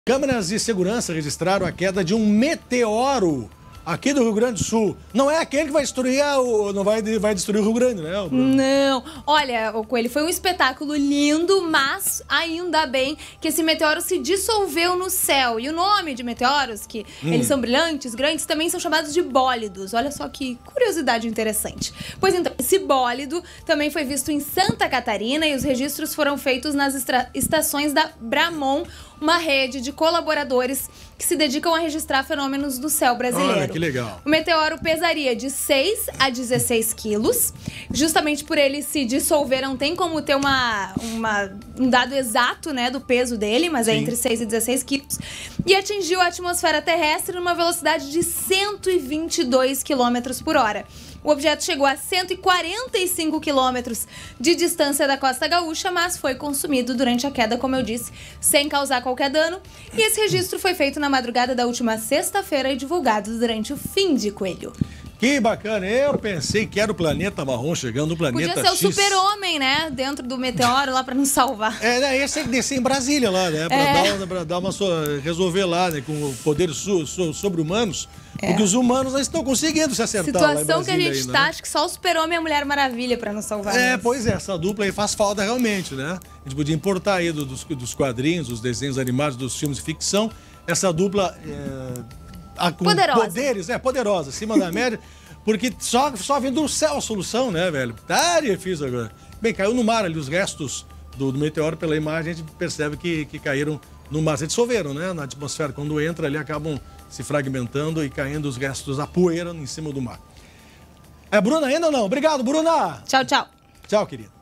Câmeras de segurança registraram a queda de um meteoro aqui do Rio Grande do Sul. Não é aquele que vai destruir vai destruir o Rio Grande, né? Não. Olha, o Coelho, foi um espetáculo lindo, mas ainda bem que esse meteoro se dissolveu no céu. E o nome de meteoros, que eles são brilhantes, grandes, também são chamados de bólidos. Olha só que curiosidade interessante. Pois então, esse bólido também foi visto em Santa Catarina e os registros foram feitos nas estações da Bramon, uma rede de colaboradores que se dedicam a registrar fenômenos do céu brasileiro. Olha, que legal. O meteoro pesaria de 6 a 16 quilos. Justamente por ele se dissolver, não tem como ter um dado exato, né, do peso dele, mas é entre 6 e 16 quilos. E atingiu a atmosfera terrestre numa velocidade de 122 quilômetros por hora. O objeto chegou a 145 quilômetros de distância da costa gaúcha, mas foi consumido durante a queda, como eu disse, sem causar qualquer dano. E esse registro foi feito na madrugada da última sexta-feira e divulgado durante o fim de Coelho. Que bacana, eu pensei que era o planeta marrom chegando no planeta Podia ser X. o super-homem, né? Dentro do meteoro lá pra nos salvar. Esse tem que descer em Brasília lá, né? Pra dar uma resolver lá, né? Com poderes sobre-humanos. Porque os humanos não estão conseguindo se acertar lá em Situação que a gente ainda, tá, né? acho que só o super-homem e a Mulher Maravilha pra nos salvar. Mesmo. Pois é, essa dupla aí faz falta realmente, né? A gente podia importar aí dos quadrinhos, dos desenhos animados, dos filmes de ficção. Essa dupla com poderosa. Poderes, poderosa, acima da média. Porque só vindo do céu a solução, né, velho? Tá difícil agora. Bem, caiu no mar ali os restos do meteoro, pela imagem a gente percebe que caíram no mar. Se dissolveram, né, na atmosfera. Quando entra ali, acabam se fragmentando e caindo os restos, a poeira em cima do mar. É Bruna ainda ou não? Obrigado, Bruna! Tchau, tchau. Tchau, querido.